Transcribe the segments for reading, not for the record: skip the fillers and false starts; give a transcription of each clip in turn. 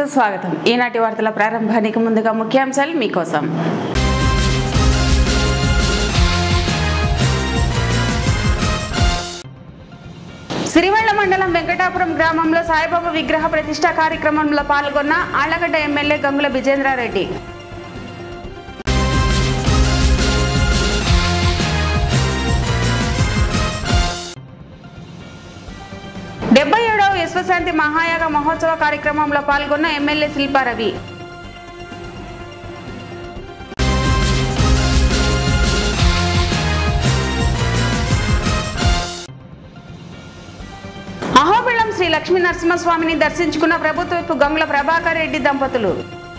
స్వాగతం. ఈనాటి వార్తల ప్రారంభానికి ముందుగా ముఖ్యాంశాలు మీకోసం. సిరివెళ్ల మండలం వెంకటాపురం గ్రామంలో సాయిబాబా విగ్రహ ప్రతిష్ఠ కార్యక్రమంలో పాల్గొన్న ఆళ్లగడ్డ ఎమ్మెల్యే గంగుల విజేంద్రారెడ్డి. విశ్వశాంతి మహాయాగ మహోత్సవ కార్యక్రమంలో పాల్గొన్న ఎమ్మెల్యే శిల్పారవి. అహోబిళం శ్రీ లక్ష్మీ నరసింహస్వామిని దర్శించుకున్న ప్రభుత్వపు గంగుల ప్రభాకర్ రెడ్డి దంపతులు.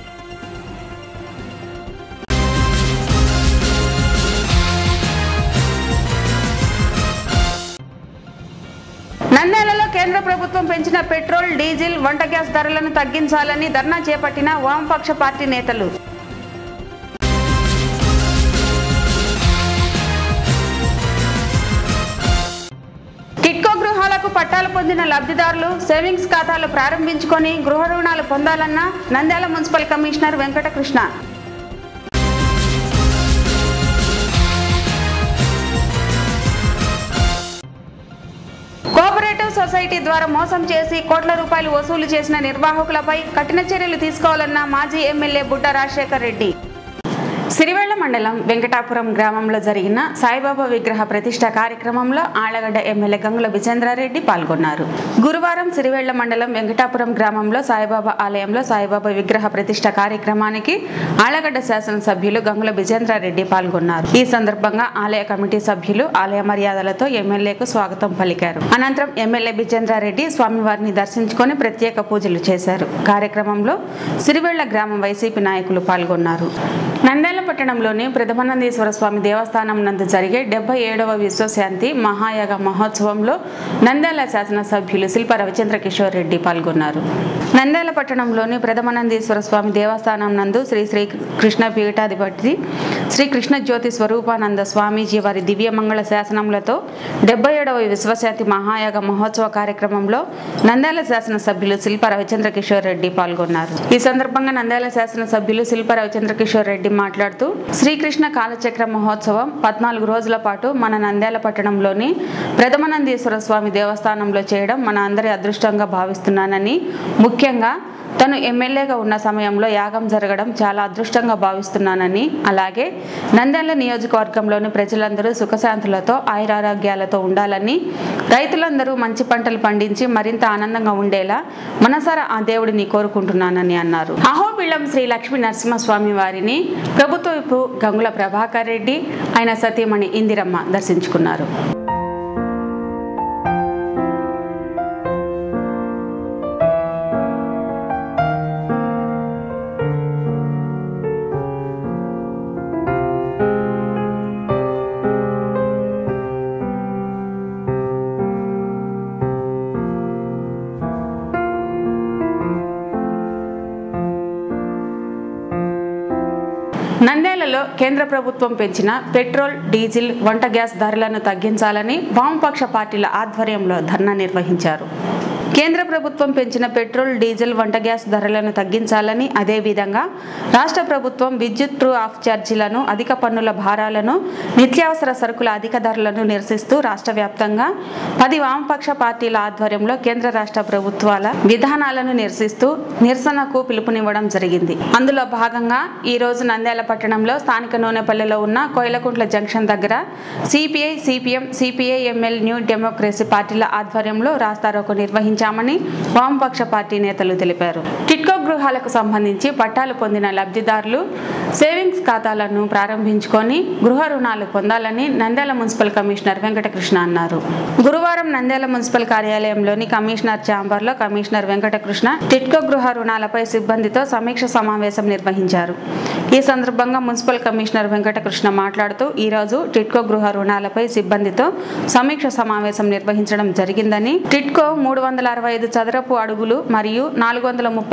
నంద్యాలలో కేంద్ర ప్రభుత్వం పెంచిన పెట్రోల్, డీజిల్, వంట గ్యాస్ ధరలను తగ్గించాలని ధర్నా చేపట్టిన వామపక్ష పార్టీ నేతలు. కిట్కో గృహాలకు పట్టాలు పొందిన లబ్ధిదారులు సేవింగ్స్ ఖాతాలు ప్రారంభించుకొని గృహ రుణాలు పొందాలన్న Nandyal municipal commissioner Venkatakrishna. Cooperative society ద్వారా మోసం చేసి కోట్ల రూపాయలు వసూలు చేసిన నిర్వాహకులపై కఠిన చర్యలు తీసుకోవాలన్న మాజీ ఎమ్మెల్యే బుడ్డ రాజశేఖర్ రెడ్డి. సిరివెళ్ల మండలం వెంకటాపురం గ్రామంలో జరిగిన సాయిబాబా విగ్రహ ప్రతిష్ఠ కార్యక్రమంలో ఆళ్లగడ్డ ఎమ్మెల్యే గంగుల విజేంద్రారెడ్డి పాల్గొన్నారు. గురువారం సిరివెళ్ల మండలం వెంకటాపురం గ్రామంలో సాయిబాబా ఆలయంలో సాయిబాబా విగ్రహ ప్రతిష్ఠ కార్యక్రమానికి ఆళ్లగడ్డ శాసనసభ్యులు గంగుల విజేంద్రారెడ్డి పాల్గొన్నారు. ఈ సందర్భంగా ఆలయ కమిటీ సభ్యులు ఆలయ మర్యాదలతో ఎమ్మెల్యేకు స్వాగతం పలికారు. అనంతరం ఎమ్మెల్యే విజేంద్రారెడ్డి స్వామివారిని దర్శించుకొని ప్రత్యేక పూజలు చేశారు. కార్యక్రమంలో సిరివెళ్ల గ్రామం వైసీపీ నాయకులు పాల్గొన్నారు. నంద్యాల పట్టణంలోని ప్రథమానందేశ్వర స్వామి దేవస్థానం నందు జరిగే 77వ విశ్వశాంతి మహాయాగ మహోత్సవంలో నంద్యాల శాసనసభ్యులు శిల్ప రవిచంద్ర కిషోర్ రెడ్డి పాల్గొన్నారు. నంద్యాల పట్టణంలోని ప్రథమానందేశ్వర స్వామి దేవస్థానం నందు శ్రీ శ్రీ కృష్ణ పీఠాధిపతి శ్రీ కృష్ణ జ్యోతి స్వరూపానంద స్వామీజీ వారి దివ్యమంగళ శాసనములతో 77వ విశ్వశాంతి మహాయాగ మహోత్సవ కార్యక్రమంలో నంద్యాల శాసనసభ్యులు శిల్ప రవిచంద్ర కిషోర్ రెడ్డి పాల్గొన్నారు. ఈ సందర్భంగా నంద్యాల శాసనసభ్యులు శిల్ప రవిచంద్ర కిషోర్ రెడ్డి మాట్లాడుతూ శ్రీకృష్ణ కాలచక్ర మహోత్సవం 14 రోజుల పాటు మన నంద్యాల పట్టణంలోని ప్రథమానందేశ్వర స్వామి దేవస్థానంలో చేయడం మన అందరి అదృష్టంగా భావిస్తున్నానని, ముఖ్యంగా తను ఎమ్మెల్యేగా ఉన్న సమయంలో యాగం జరగడం చాలా అదృష్టంగా భావిస్తున్నానని, అలాగే నంద్యాల నియోజకవర్గంలోని ప్రజలందరూ సుఖశాంతులతో ఆయురారోగ్యాలతో ఉండాలని, రైతులందరూ మంచి పంటలు పండించి మరింత ఆనందంగా ఉండేలా మనసారా ఆ దేవుడిని కోరుకుంటున్నానని అన్నారు. అహోబిళం శ్రీ లక్ష్మీ నరసింహస్వామి వారిని ప్రభుత్వపు గంగుల ప్రభాకర్ రెడ్డి ఆయన సతీమణి ఇందిరమ్మ దర్శించుకున్నారు. నంద్యాలలో కేంద్ర ప్రభుత్వం పెంచిన పెట్రోల్, డీజిల్, వంట గ్యాస్ ధరలను తగ్గించాలని వామపక్ష పార్టీల ఆధ్వర్యంలో ధర్నా నిర్వహించారు. కేంద్ర ప్రభుత్వం పెంచిన పెట్రోల్, డీజిల్, వంట గ్యాస్ ధరలను తగ్గించాలని, అదేవిధంగా రాష్ట్ర ప్రభుత్వం విద్యుత్ ట్రూ ఆఫ్ ఛార్జీలను, అధిక పన్నుల భారాలను, నిత్యావసర సరుకుల అధిక ధరలను నిరసిస్తూ రాష్ట్ర వ్యాప్తంగా 10 వామపక్ష పార్టీల ఆధ్వర్యంలో కేంద్ర రాష్ట్ర ప్రభుత్వాల విధానాలను నిరసిస్తూ నిరసనకు పిలుపునివ్వడం జరిగింది. అందులో భాగంగా ఈ రోజు నంద్యాల పట్టణంలో స్థానిక నూనెపల్లెలో ఉన్న కోయిలకుంట్ల జంక్షన్ దగ్గర CPI, CPM, CPIML, new democracy పార్టీల ఆధ్వర్యంలో రాస్తారోకో నిర్వహించామని వామపక్ష పార్టీ నేతలు తెలిపారు. కిట్కో గృహాలకు సంబంధించి పట్టాలు పొందిన లబ్ధిదారులు సేవింగ్స్ ఖాతాలను ప్రారంభించుకొని గృహ రుణాలు పొందాలని నంద్యాల మున్సిపల్ కమిషనర్ వెంకటకృష్ణ అన్నారు. గురువారం నంద్యాల మున్సిపల్ కార్యాలయంలోని కమిషనర్ ఛాంబర్లో కమిషనర్ వెంకటకృష్ణ టిట్కో గృహ రుణాలపై సిబ్బందితో సమీక్ష సమావేశం నిర్వహించారు. ఈ సందర్భంగా మున్సిపల్ కమిషనర్ వెంకటకృష్ణ మాట్లాడుతూ ఈరోజు టిట్కో గృహ రుణాలపై సిబ్బందితో సమీక్ష సమావేశం నిర్వహించడం జరిగిందని, టిట్కో 365 చదరపు అడుగులు మరియు 430 చదరపు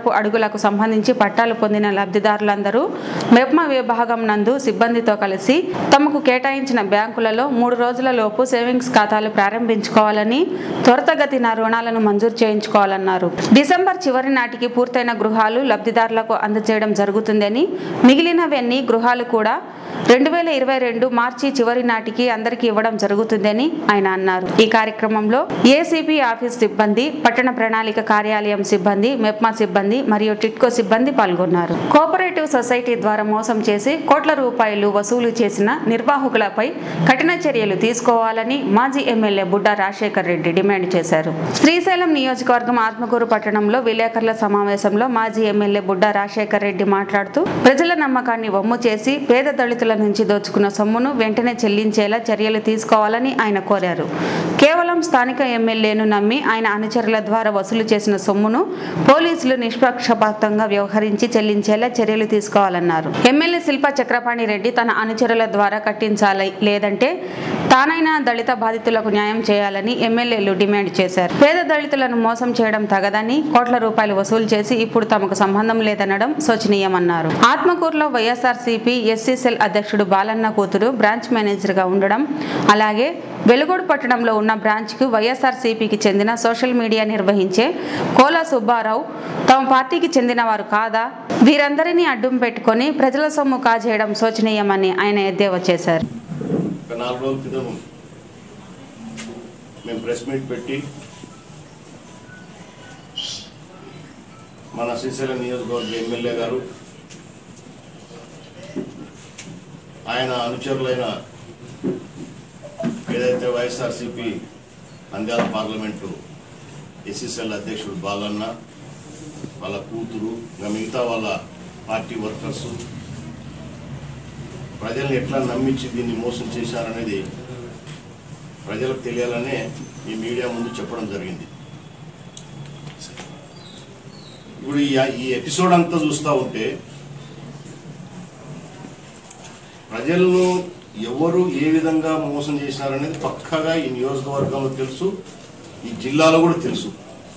చదరపు అడుగులకు సంబంధించి పట్టాలు పొందిన లబ్ధిదారులందరూ మెప్మా విభాగం నందు సిబ్బందితో కలిసి తమకు కేటాయించిన బ్యాంకులలో 3 రోజులలోపు సేవింగ్స్ ఖాతాలు ప్రారంభించుకోవాలని, త్వరితగతిన రుణాలను మంజూరు చేయించుకోవాలన్నారు. డిసెంబర్ చివరి నాటికి పూర్తయిన గృహాలు లబ్ధిదారులకు అందజేయడం జరుగుతుందని, మిగిలినవన్నీ గృహాలు కూడా 2022 మార్చి చివరి నాటికి అందరికీ ఇవ్వడం జరుగుతుందని ఆయన అన్నారు. ఈ కార్యక్రమంలో ఏసీపీ ఆఫీస్ సిబ్బంది, పట్టణ ప్రణాళిక కార్యాలయం సిబ్బంది, మెప్మా సిబ్బంది మరియు టిట్కో సిబ్బంది పాల్గొన్నారు. కోఆపరేటివ్ సొసైటీ ద్వారా మోసం చేసి కోట్ల రూపాయలు వసూలు చేసిన నిర్వాహకులపై కఠిన చర్యలు తీసుకోవాలని మాజీ ఎమ్మెల్యే బుడ్డా రాజశేఖర్ రెడ్డి డిమాండ్ చేశారు. శ్రీశైలం నియోజకవర్గం ఆత్మకూరు పట్టణంలో విలేకరుల సమావేశంలో మాజీ ఎమ్మెల్యే బుడ్డా రాజశేఖర్ రెడ్డి మాట్లాడుతూ ప్రజల నమ్మకాన్ని వమ్ము చేసి పేద దళితుల నుంచి దోచుకున్న సొమ్మును వెంటనే చెల్లించేలా చర్యలు తీసుకోవాలని ఆయన కోరారు. కేవలం స్థానిక ఎమ్మెల్యేను నమ్మి ఆయన అనుచరుల ద్వారా వసూలు చేసిన సొమ్మును పోలీసులు నిష్పక్షపాతంగా వ్యవహరించి చెల్లించేలా చర్యలు తీసుకోవాలన్నారు. ఎమ్మెల్యే శిల్ప చక్రపాణి రెడ్డి తన అనుచరుల ద్వారా కట్టించాలి, లేదంటే తానైనా దళిత బాధితులకు న్యాయం చేయాలని ఎమ్మెల్యేలు డిమాండ్ చేశారు. పేద దళితులను మోసం చేయడం తగదని, కోట్ల రూపాయలు వసూలు చేసి ఇప్పుడు తమకు సంబంధం లేదనడం శోచనీయమన్నారు. ఆత్మకూరులో వైఎస్ఆర్సీపీ ఎస్సీ సెల్ అధ్యక్షుడు బాలన్న కూతురు బ్రాంచ్ మేనేజర్గా ఉండడం, అలాగే వెలుగోడు పట్టణంలో ఉన్న బ్రాంచ్కు వైఎస్ఆర్సీపీకి చెందిన సోషల్ మీడియా నిర్వహించే కోలా సుబ్బారావు తమ పార్టీకి చెందిన వారు కాదా? వీరందరినీ అడ్డం పెట్టుకుని ప్రజల సొమ్ము కాజేయడం శోచనీయమని ఆయన ఎద్దేవా చేశారు. 4 రోజుల క్రితం మేము ప్రెస్ మీట్ పెట్టి మన శ్రీశైలం నియోజకవర్గ ఎమ్మెల్యే గారు, ఆయన అనుచరులైన ఏదైతే వైఎస్ఆర్సీపీ నంద్యాల పార్లమెంటు ఎస్సీసీఎల్ అధ్యక్షుడు బాలన్న, వాళ్ళ కూతురు, ఇంకా మిగతా వాళ్ళ పార్టీ వర్కర్సు ప్రజల్ని ఎట్లా నమ్మించి దీన్ని మోసం చేశారనేది ప్రజలకు తెలియాలనే ఈ మీడియా ముందు చెప్పడం జరిగింది. ఇప్పుడు ఈ ఎపిసోడ్ అంతా చూస్తూ ఉంటే ప్రజలను ఎవరు ఏ విధంగా మోసం చేశారనేది పక్కాగా ఈ నియోజకవర్గంలో తెలుసు, ఈ జిల్లాలో కూడా తెలుసు.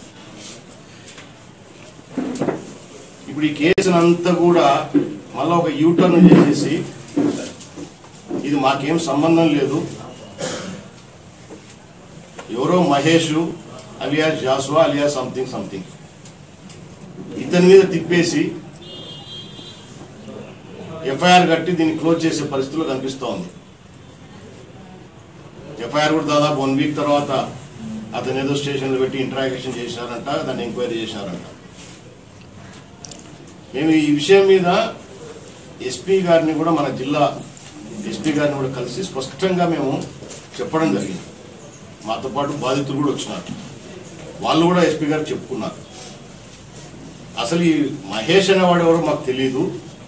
ఇప్పుడు ఈ కేసునంతా కూడా మళ్ళీ ఒక యూటర్న్ చేసేసి ఇది మాకేం సంబంధం లేదు, ఎవరో Mahesh alias Joshua alias something ఇతని మీద తిప్పేసి ఎఫ్ఐఆర్ కట్టి దీన్ని క్లోజ్ చేసే పరిస్థితుల్లో కనిపిస్తూ ఉంది. ఎఫ్ఐఆర్ కూడా దాదాపు 1 వీక్ తర్వాత అతను ఏదో స్టేషన్లో పెట్టి ఇంట్రాగేషన్ చేశారంట, దాన్ని ఎంక్వైరీ చేశారంట. మేము ఈ విషయం మీద ఎస్పీ గారిని కూడా, మన జిల్లా ఎస్పీ గారిని కూడా కలిసి స్పష్టంగా మేము చెప్పడం జరిగింది. మాతో పాటు బాధితులు కూడా వచ్చినారు, వాళ్ళు కూడా ఎస్పీ గారు చెప్పుకున్నారు. అసలు ఈ మహేష్ అనేవాడు ఎవరో మాకు తెలియదు.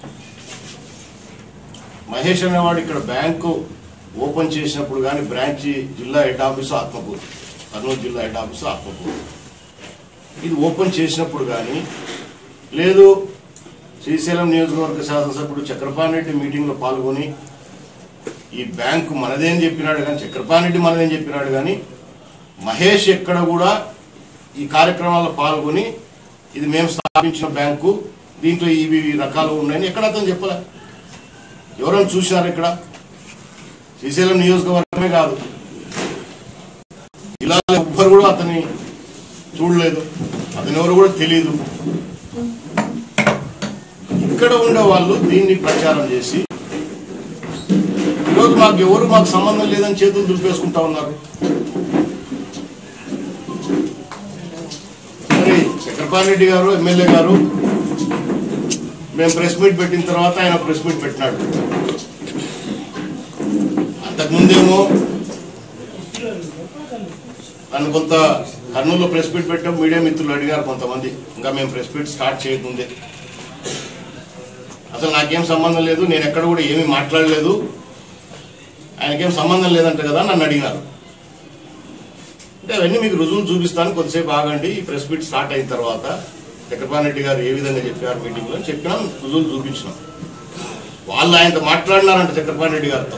మహేష్ అనేవాడు ఇక్కడ బ్యాంకు ఓపెన్ చేసినప్పుడు కానీ బ్రాంచి జిల్లా హెడ్ ఆఫీసు ఆత్మకూరు, కర్నూలు జిల్లా హెడ్ ఆఫీసు ఆత్మకూరు, ఇది ఓపెన్ చేసినప్పుడు కానీ లేదు శ్రీశైలం నియోజకవర్గ శాసనసభ్యుడు చక్రపాణి రెడ్డి మీటింగ్లో పాల్గొని ఈ బ్యాంకు మనదేం చెప్పినాడు కానీ, చక్రపాణి రెడ్డి మనదేం చెప్పినాడు కానీ, మహేష్ ఎక్కడ కూడా ఈ కార్యక్రమాల్లో పాల్గొని ఇది మేము స్థాపించిన బ్యాంకు, దీంట్లో ఇవి రకాలు ఉన్నాయని ఎక్కడ అతను చెప్పలే. ఎవరైనా చూసినారు ఇక్కడ? శ్రీశైలం నియోజకవర్గమే కాదు, జిల్లాలో ఎవ్వరు కూడా అతన్ని చూడలేదు, అతను ఎవరు కూడా తెలియదు. ఇక్కడ ఉండే వాళ్ళు దీన్ని ప్రచారం చేసి ఈరోజు మాకు సంబంధం లేదని చేతులు దులిపేసుకుంటా ఉన్నారు. మరి చక్రపాణి రెడ్డి గారు ఎమ్మెల్యే గారు మేము ప్రెస్ మీట్ పెట్టిన తర్వాత ఆయన ప్రెస్ మీట్ పెట్టినాడు. అంతకుముందేమో నన్ను కొంత కర్నూలులో ప్రెస్ మీట్ పెట్టాం, మీడియా మిత్రులు అడిగారు కొంతమంది, ఇంకా మేము ప్రెస్ మీట్ స్టార్ట్ చేయకముందే అసలు నాకేం సంబంధం లేదు, నేను ఎక్కడ కూడా ఏమీ మాట్లాడలేదు, ఆయనకేం సంబంధం లేదంట కదా నన్ను అడిగినారు. అంటే అవన్నీ మీకు రుజువులు చూపిస్తాను, కొద్దిసేపు ఆగండి, ఈ ప్రెస్ మీట్ స్టార్ట్ అయిన తర్వాత చక్రపాణి రెడ్డి గారు ఏ విధంగా చెప్పారు మీటింగ్లో చెప్పినాం, రుజువులు చూపించినాం. వాళ్ళు ఆయనతో మాట్లాడినారంట చక్రపాణి రెడ్డి గారితో.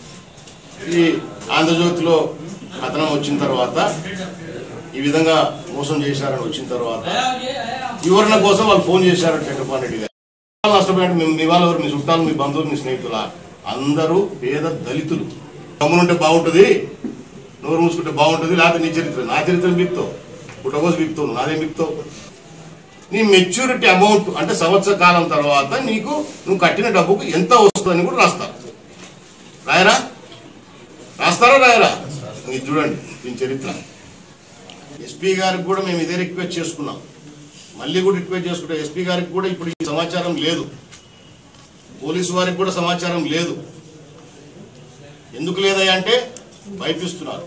ఈ ఆంధ్రజ్యోతిలో కథనం వచ్చిన తర్వాత ఈ విధంగా మోసం చేశారని వచ్చిన తర్వాత వివరణ కోసం వాళ్ళు ఫోన్ చేశారని చంద్రబాబు రెడ్డి గారు నష్టపోయాడు. మీ వాళ్ళు ఎవరు, మీ చుట్టాలు, మీ బంధువులు, మీ స్నేహితుల అందరూ పేద దళితులు. గమ్మునుంటే బాగుంటుంది, నోరు మూసుకుంటే బాగుంటుంది, లేకపోతే నీ చరిత్ర, నా చరిత్ర బిక్తావు, పుట్టకోసి బిక్తావు, నాదేం బిక్తావు. నీ మెచ్యూరిటీ అమౌంట్ అంటే సంవత్సర కాలం తర్వాత నీకు నువ్వు కట్టిన డబ్బుకు ఎంత వస్తుందని కూడా రాస్తారు. రాయరా? రాస్తారా రాయరా? మీరు చూడండి దీని చరిత్ర. ఎస్పీ గారికి కూడా మేము ఇదే రిక్వెస్ట్ చేసుకున్నాం, మళ్ళీ కూడా రిక్వెస్ట్ చేసుకుంటాం. ఎస్పీ గారికి కూడా ఇప్పుడు ఈ సమాచారం లేదు, పోలీసు వారికి కూడా సమాచారం లేదు. ఎందుకు లేదయ్యా అంటే భయపిస్తున్నారు.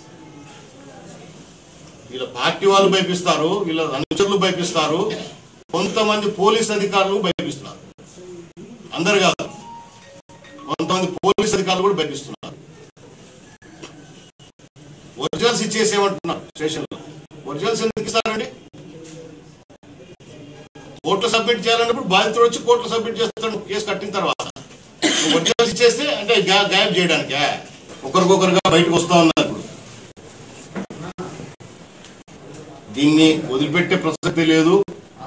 వీళ్ళ పార్టీ వాళ్ళు భయపిస్తారు, వీళ్ళ అనుచరులు భయపిస్తారు, కొంతమంది పోలీస్ అధికారులు భయపిస్తున్నారు. అందరు కాదు, కొంతమంది పోలీస్ అధికారులు కూడా భయపిస్తున్నారు. ఒరిజినల్స్ ఇచ్చేసేమంటున్నారు స్టేషన్లో. ఒరిజినల్స్ ఎందుకు ఇస్తారండి? కోర్టులో సబ్మిట్ చేయాలన్నప్పుడు బాధితుడు వచ్చి కోర్టులో సబ్మిట్ చేస్తాడు కేసు కట్టిన తర్వాత. ఒరిజినల్స్ ఇచ్చేస్తే అంటే గాయబ్ చేయడానికే ఒకరికొకరుగా బయటకు వస్తా ఉన్నారు. ఇప్పుడు దీన్ని వదిలిపెట్టే ప్రసక్తి లేదు.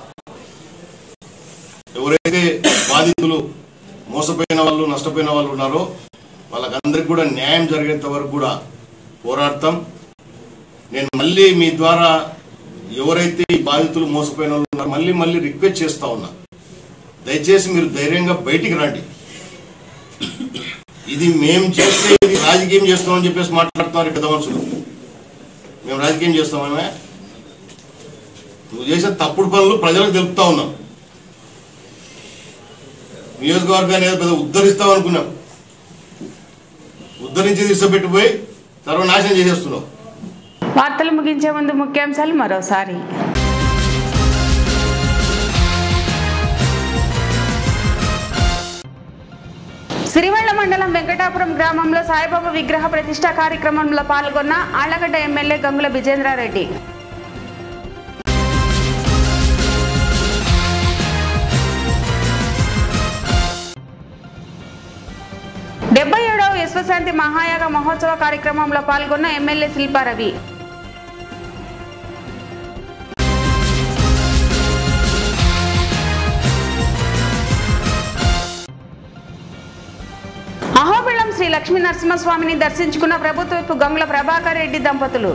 ఎవరైతే బాధితులు, మోసపోయిన వాళ్ళు, నష్టపోయిన వాళ్ళు ఉన్నారో వాళ్ళకందరికి కూడా న్యాయం జరిగేంత వరకు కూడా పోరాడతాం. నేను మళ్ళీ మీ ద్వారా ఎవరైతే ఈ బాధితులు, మోసపోయిన వాళ్ళు ఉన్నారో మళ్ళీ రిక్వెస్ట్ చేస్తా ఉన్నా, దయచేసి మీరు ధైర్యంగా బయటికి రండి. ఇది మేము చేస్తే ఇది రాజకీయం చేస్తామని చెప్పేసి మాట్లాడుతున్నారు పెద్ద మనుషులు. మేము రాజకీయం చేస్తామేమే? నువ్వు చేసే తప్పుడు పనులు ప్రజలకు తెలుపుతా ఉన్నాం. నియోజకవర్గాన్ని ఏదో పెద్ద ఉద్ధరిస్తాం అనుకున్నాం, ఉద్ధరించి తీసుకుపెట్టిపోయి సర్వనాశనం చేసేస్తున్నావు. వార్తలు ముగించే ముందు ముఖ్యాంశాలు మరోసారి. సిరివెళ్ల మండలం వెంకటాపురం గ్రామంలో సాయిబాబా విగ్రహ ప్రతిష్ఠ కార్యక్రమంలో పాల్గొన్న ఆళ్లగడ్డ ఎమ్మెల్యే గంగుల విజేంద్రారెడ్డి. విశ్వశాంతి మహాయాగ మహోత్సవ కార్యక్రమంలో పాల్గొన్న ఎమ్మెల్యే శిల్పారవి. అహోబిళం శ్రీ లక్ష్మీ నరసింహస్వామిని దర్శించుకున్న ప్రభుత్వపు గంగుల ప్రభాకర్ రెడ్డి దంపతులు.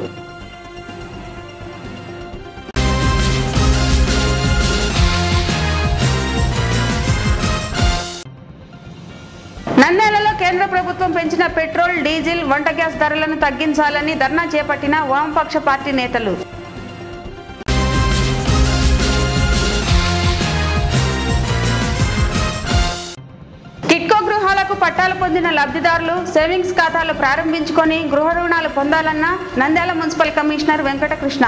నంద్యాలలో కేంద్ర ప్రభుత్వం పెంచిన పెట్రోల్, డీజిల్, వంట గ్యాస్ ధరలను తగ్గించాలని ధర్నా చేపట్టిన వామపక్ష పార్టీ నేతలు. కిట్కో గృహాలకు పట్టాలు పొందిన లబ్ధిదారులు సేవింగ్స్ ఖాతాలు ప్రారంభించుకొని గృహ రుణాలు పొందాలన్న Nandyal municipal commissioner Venkatakrishna.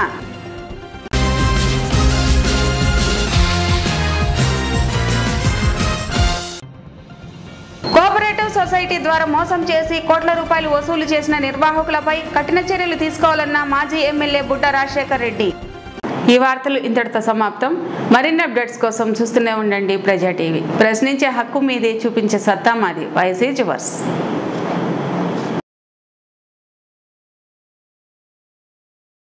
Cooperative society ద్వారా మోసం చేసి కోట్ల రూపాయలు వసూలు చేసిన నిర్వాహకులపై కఠిన చర్యలు తీసుకోవాలన్న మాజీ ఎమ్మెల్యే బుడ్డ రాజశేఖర్ రెడ్డి. ఈ వార్తలు ఇంతటితో సమాప్తం. మరిన్ని అప్డేట్స్ కోసం చూస్తూనే ఉండండి ప్రజా టీవీ. ప్రశ్నించే హక్కు మీదే, చూపించే సత్తా మాది. వైసీ వర్స్.